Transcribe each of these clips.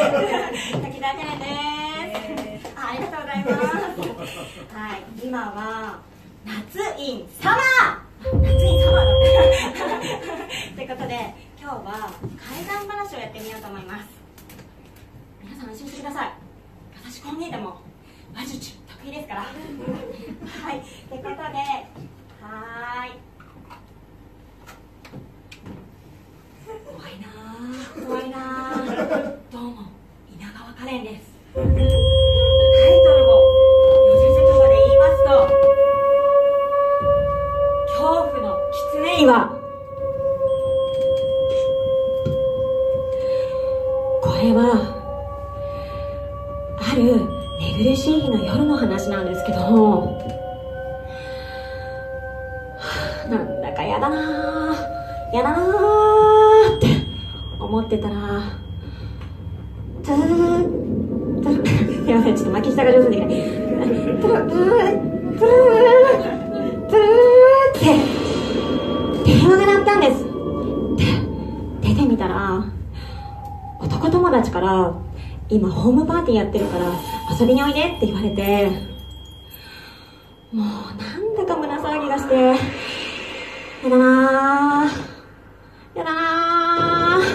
滝沢カレンです。ありがとうございます。はい、今は夏インサマー、夏インサマーだってということで、今日は怪談話をやってみようと思います。皆さん安心してください。私こう見えても話術得意ですから。はい、ということで、怖いなぁ、怖いなぁ。どうも、稲川カレンです。タイトルを四字熟語で言いますと、恐怖の狐岩。これはある寝苦しい日の夜の話なんですけど、なんだかやだなぁ、やだなぁって思ってたら、すいません、ちょっと巻き舌が上手できない。って電話が鳴ったんです。で、出てみたら男友達から今ホームパーティーやってるから遊びにおいでって言われて、もうなんだか胸騒ぎがして、やだなぁ、やだなぁ。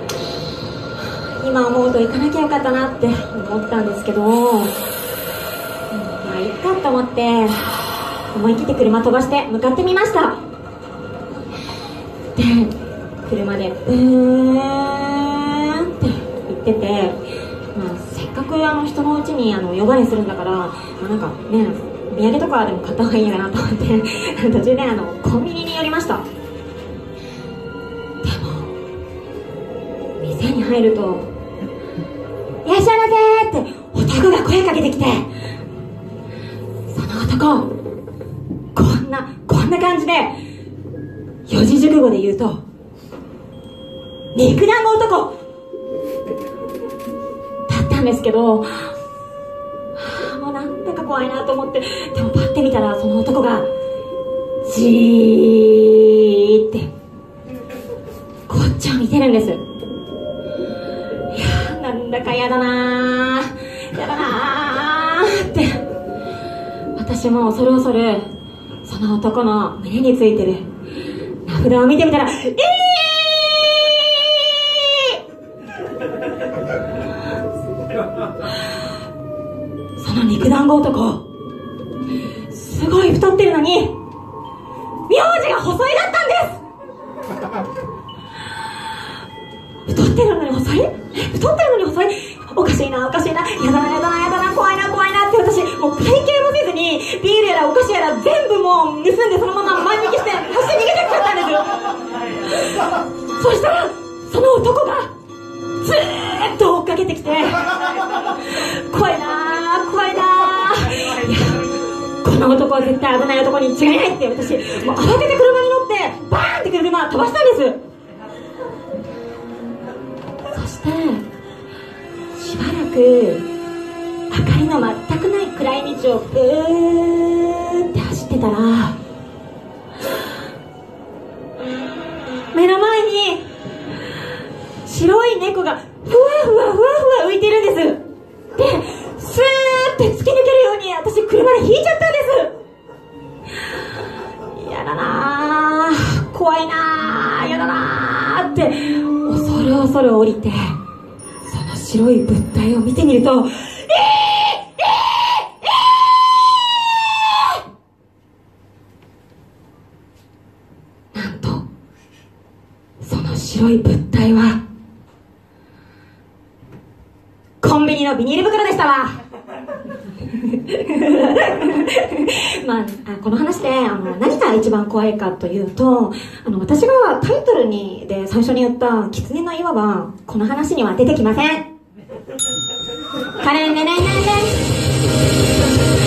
今思うと行かなきゃよかったなって思ったんですけど、まあいいかと思って思い切って車飛ばして向かってみました。で、車でって言ってて、まあ、せっかく人のうちに呼ばれするんだから、なんかね、お土産とかでも買った方がいいかなと思って途中でコンビニに寄りました。でも店に入ると、いらっしゃいませーって男が声かけてきて、その男こんな感じで四字熟語で言うと肉団子男だったんですけど、もうなんだか怖いなと思って、でもパッて見たらその男がじーってこっちを見てるんです。いやー、なんだかやだなー、やだなーって、私も恐る恐るその男の胸についてる名札を見てみたら、その肉団子男、すごい太ってるのに名字が細いだったんです。太ってるのに細い、太ってるのに細い、おかしいなおかしいな、やだなやだなやだな、怖いな怖いなって、私もう会計もせずにビールやらお菓子やら全部もう盗んで、そのまま万引きして走って逃げてきちゃったんですよ。そしたらその男がずーっと追っかけてきて、怖いなー怖いなー、いやこの男は絶対危ない男に違いないって、私もう慌てて車に乗ってバーンって車飛ばしたんです。そしてしばらく明かりの全くない暗い道をブーって走ってたら、目の前に白い猫がふわふわふわふわ浮いてるんです。で、スーって突き抜けるように私車で引いちゃったんです。やだなー、怖いなー、やだなーって恐る恐る降りて、その白い物体を見てみると、なんとその白い物体はコンビニのビニール袋でしたわ。まあ、この話で何が一番怖いかというと、私がタイトルで最初に言った狐の岩はこの話には出てきません。カレンねねねね。